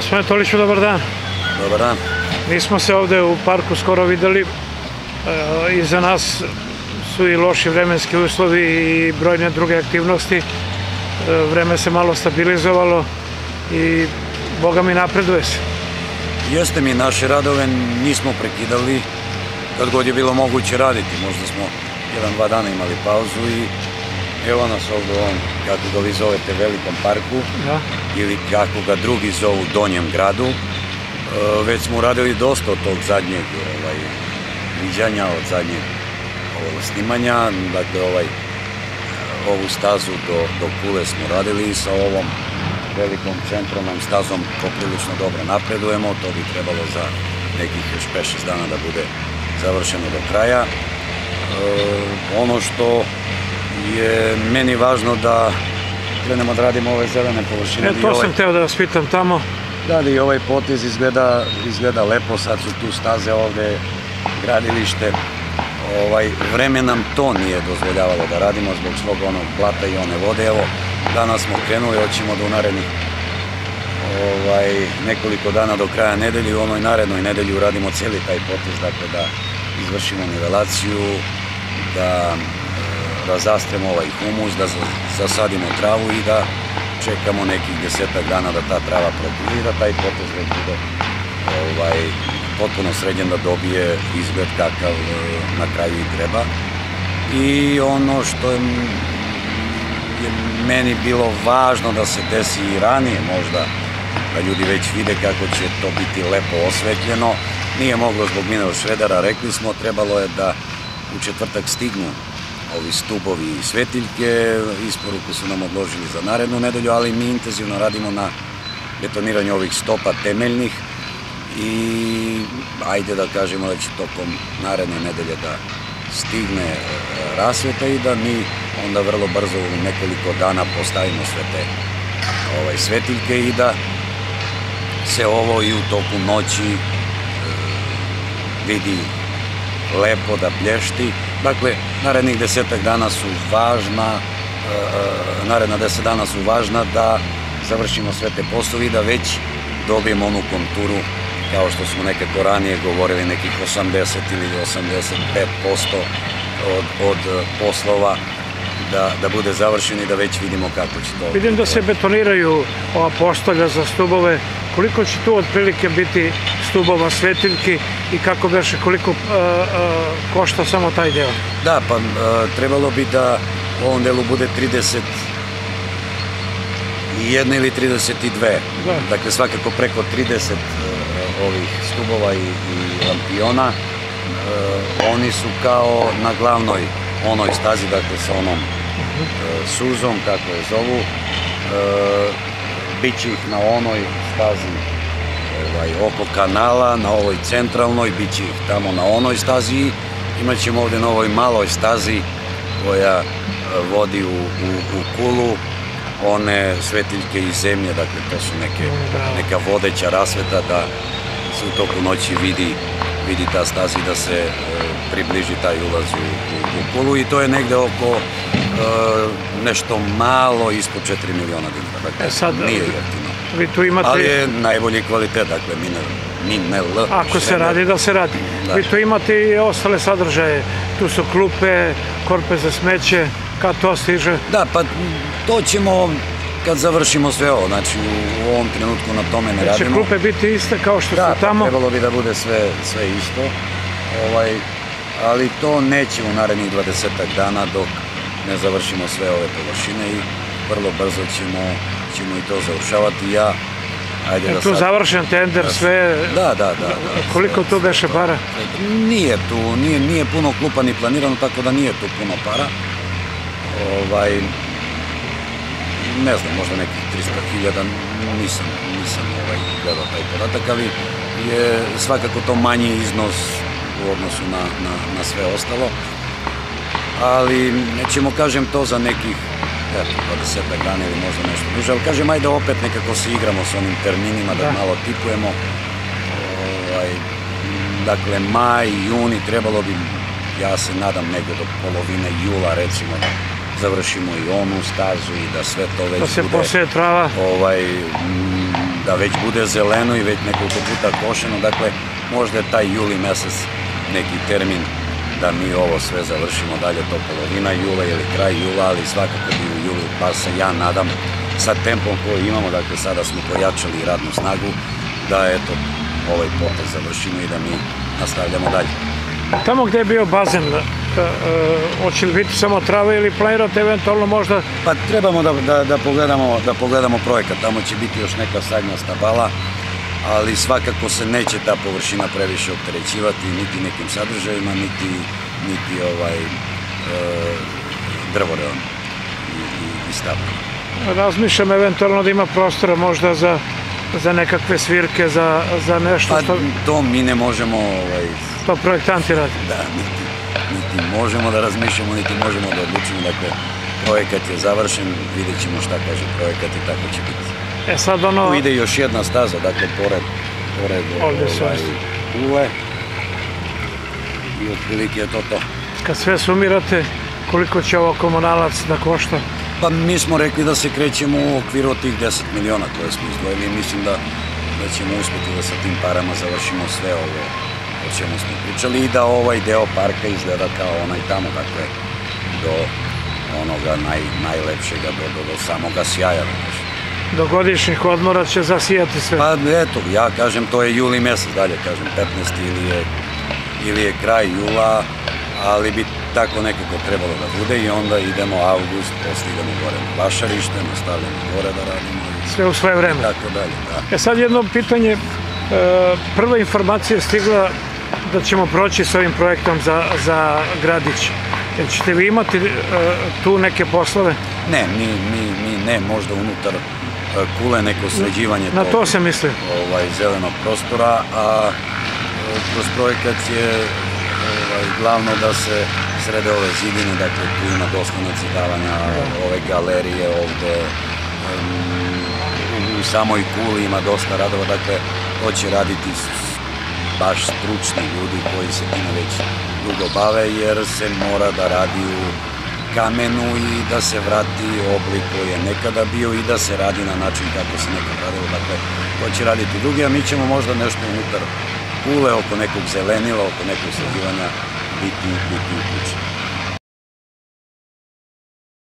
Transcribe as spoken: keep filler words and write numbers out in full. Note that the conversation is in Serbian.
Gospodine Toliću, dobar dan. Dobar dan. Nismo se ovde u parku skoro videli. Iza nas su i loši vremenski uslovi i brojne druge aktivnosti. Vreme se malo stabilizovalo i Boga mi napreduje se. Jeste mi, naše radove nismo prekidali kad god je bilo moguće raditi. Možda smo jedan, dva dana imali pauzu i evo nas ovdje u ovom, kako ga vi zovete, velikom parku ili kako ga drugi zovu Donjem gradu. Već smo uradili dosta od tog zadnjeg viđanja, od zadnjeg snimanja. Dakle, ovu stazu do Kule smo radili i sa ovom velikom centralnom stazom poprilično dobro napredujemo. To bi trebalo za nekih još pet šest dana da bude završeno do kraja. Ono što je meni važno da krenemo da radimo ove zelene površine. To sam hteo da vas pitam tamo. Da, i ovaj potez izgleda lepo, sad su tu staze ovde, gradilište. Vreme nam to nije dozvoljavalo da radimo zbog svog onog blata i one vode. Evo, danas smo krenuli, hoćemo da u narednih nekoliko dana do kraja nedelje, u onoj narednoj nedelji uradimo cijeli taj potez, dakle da izvršimo nivelaciju, da razastremo ovaj humus, da zasadimo travu i da čekamo nekih desetak dana da ta trava propili, da taj potez već bude potpuno sređen, da dobije izgled kakav na kraju i treba. I ono što je meni bilo važno da se desi i ranije možda, da ljudi već vide kako će to biti lepo osvetljeno, nije moglo zbog Mineral Shreddera, rekli smo, trebalo je da u četvrtak stignu ovi stubovi i svetiljke, isporuku su nam odložili za narednu nedelju, ali mi intenzivno radimo na betoniranju ovih stopa temeljnih i ajde da kažemo da će tokom naredne nedelje da stigne rasveta i da mi onda vrlo brzo u nekoliko dana postavimo sve te svetiljke i da se ovo i u toku noći vidi lepo, da blješti. Dakle, narednih desetak dana su važna, naredna deset dana su važna da završimo sve te poslovi i da već dobijemo onu konturu, kao što smo nekako ranije govorili, nekih osamdeset ili osamdeset pet posto od poslova da bude završen i da već vidimo kako će to. Vidim da se betoniraju ova postolja za stubove. Koliko će tu otprilike biti stubova, svetiljki i kako beše, koliko košta samo taj deo? Da, pa trebalo bi da u ovom delu bude trideset jedna ili trideset dve. Dakle, svakako preko trideset ovih stubova i lampiona. Oni su kao na glavnoj onoj stazi, dakle sa onom suzom, kako je zovu. Biće ih na onoj stazi oko kanala, na ovoj centralnoj, bit će ih tamo na onoj stazi i imat ćemo ovde na ovoj maloj stazi koja vodi u Kulu one svetiljke iz zemlje, dakle to su neka vodeća rasveta da se u toku noći vidi ta staza i da se približi taj ulaz u Kulu i to je negde oko nešto malo ispod četiri miliona dinara, dakle nije jeftino, ali je najbolji kvalitet, dakle Mineral. Ako se radi, da se radi. Vi tu imate i ostale sadržaje, tu su klupe, korpe za smeće, kad to stiže? Da, pa to ćemo kad završimo sve ovo, znači u ovom trenutku na tome ne radimo. Će klupe biti iste kao što su tamo? Da, trebalo bi da bude sve isto, ali to neće u narednih dvadesetak dana dok ne završimo sve ove površine i vrlo brzo ćemo i to završavati. Ja, ajde da sad... Je tu završen tender, sve? Da, da, da. Koliko tu beše para? Nije tu, nije puno klupa ni planirano, tako da nije tu puno para. Ne znam, možda nekih trista hiljada, nisam gledao taj podatak, ali je svakako to manji iznos u odnosu na sve ostalo. Ali nećemo, kažem, to za nekih dvadesetak dana ili možda nešto duže, ali kažem, ajde opet nekako se igramo s onim terminima, da malo tipujemo. Dakle, maj, juni, trebalo bi, ja se nadam negde do polovine jula, recimo, završimo i onu stazu i da sve to već Da se bude, poseje trava. ovaj, m, da već bude zeleno i već nekoliko puta košeno. Dakle, možda je taj juli mesec neki termin da mi ovo sve završimo, dalje to polovina jula ili kraj jula, ali svakako bi u julu, pa se ja nadam sa tempom koji imamo, dakle sada smo pojačali radnu snagu, da eto ovaj potez završimo i da mi nastavljamo dalje. Tamo gde je bio bazen, e, e, hoće li biti samo trava ili planirate eventualno možda? Pa trebamo da, da, da, pogledamo, da pogledamo projekat, tamo će biti još neka sadnja stabala, ali svakako se neće ta površina previše opterećivati niti nekim sadržajima, niti, niti ovaj, e, drvoredom i, i, i stablom. Razmišljam eventualno da ima prostora možda za, za nekakve svirke, za, za nešto Pa što... to mi ne možemo, ovaj, To projektanti radi. da, niti, niti možemo da razmišljamo, niti možemo da odlučimo. Dakle, projekat je završen, vidjet ćemo šta kaže projekat i tako će biti. E sad ono... Tu ide još jedna staza, dakle, pored, pored Ovdje su ovaj, isto. ule i otprilike je to to. Kad sve sumirate, koliko će ovo komunalac da košta? Pa mi smo rekli da se krećemo u okviru od tih deset miliona koje smo izdvojili i mislim da, da ćemo uspjeti da sa tim parama završimo sve ovo o čemu smo pričali i da ovaj deo parka izgleda kao onaj tamo, dakle, do onoga naj, najlepšega, do, do, do samoga sjaja. Do godišnjih odmora će zasijati sve. Pa eto, ja kažem, to je juli mesec, dalje kažem, petnaesti ili je, ili je kraj jula, ali bi tako nekako trebalo da bude i onda idemo avgust, posle idemo gore na Vašarište, nastavljamo gore da radimo. Sve u svoje vreme. Tako dalje, da. E sad jedno pitanje, e, prva informacija je stigla da ćemo proći s ovim projektom za, za Gradić. Jel ćete vi imati e, tu neke poslove? Ne, mi, mi, mi ne, možda unutar e, kule neko sređivanje Na tog, to se misli. ovaj, zelenog prostora, a e, kroz projekat je ovaj, glavno da se srede ove zidine, dakle tu ima dosta nacrtavanja, ove galerije ovde, um, u, u samoj kuli ima dosta radova, dakle to će raditi baš stručni ljudi koji se time već dugo bave, jer se mora da radi u kamenu i da se vrati oblik koji je nekada bio i da se radi na način kako se nekad radilo, dakle to će raditi drugi, a mi ćemo možda nešto unutar kule, oko nekog zelenila, oko nekog sređivanja biti, biti uključeni.